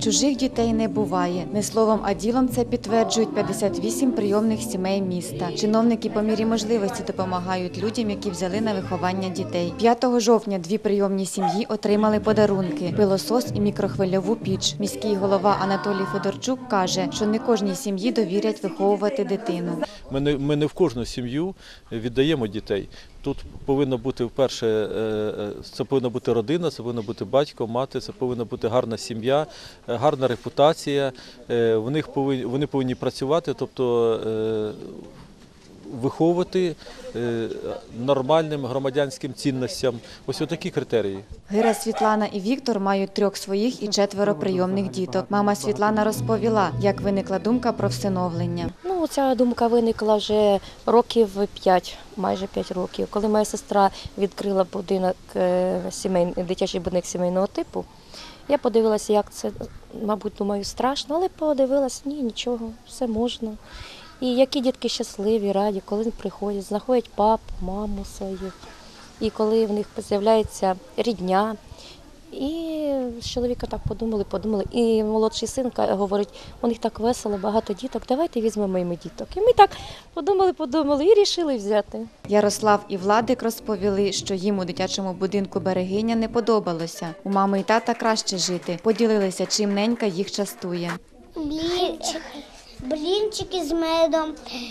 Чужих дітей не буває. Не словом, а ділом це підтверджують 58 прийомних сімей міста. Чиновники по мірі можливості допомагають людям, які взяли на виховання дітей. 5 жовтня 2 прийомні сім'ї отримали подарунки – пилосос і мікрохвильову піч. Міський голова Анатолій Федорчук каже, що не кожній сім'ї довірять виховувати дитину. Ми не в кожну сім'ю віддаємо дітей. Тут повинно бути, вперше, це повинна бути родина, це повинна бути батько, мати, це повинна бути гарна сім'я, гарна репутація. Вони повинні працювати, тобто виховувати нормальним громадянським цінностям. Ось отакі критерії. Гира Світлана і Віктор мають 3 своїх і 4 прийомних діток. Мама Світлана розповіла, як виникла думка про всиновлення. Ця думка виникла вже років 5, майже 5 років. Коли моя сестра відкрила будинок, дитячий будинок сімейного типу, я подивилася, як це, мабуть, думаю, страшно, але подивилася, нічого, все можна. І які дітки щасливі, раді, коли приходять, знаходять папу, маму свою, і коли в них з'являється рідня. І з чоловіком так подумали. І молодший син говорить, у них так весело, багато діток, давайте візьмемо і ми діток. І ми так подумали і вирішили взяти. Ярослав і Владик розповіли, що їм у дитячому будинку «Берегиня» не подобалося. У мами і тата краще жити. Поділилися, чим ненька їх частує. Блінчики з медом,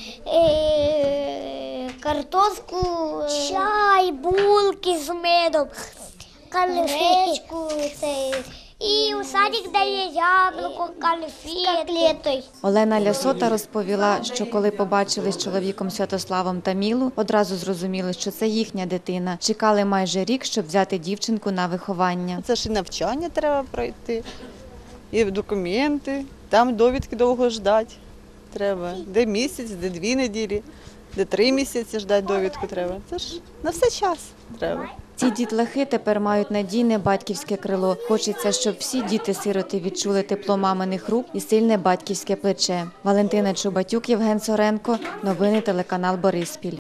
картошку, чай, булки з медом, конфетку, і у садик дає яблуко, конфети. Олена Лясота розповіла, що коли побачили з чоловіком Святославом Тамілу, одразу зрозуміли, що це їхня дитина. Чекали майже рік, щоб взяти дівчинку на виховання. Це ж і навчання треба пройти, і документи, там довідки довго ждати треба. Де місяць, де 2 неділі, де 3 місяці ждати довідку треба. Це ж на все час треба. Ці дітлахи тепер мають надійне батьківське крило. Хочеться, щоб всі діти-сироти відчули тепло маминих рук і сильне батьківське плече. Валентина Чубатюк, Євген Соренко. Новини телеканал Бориспіль.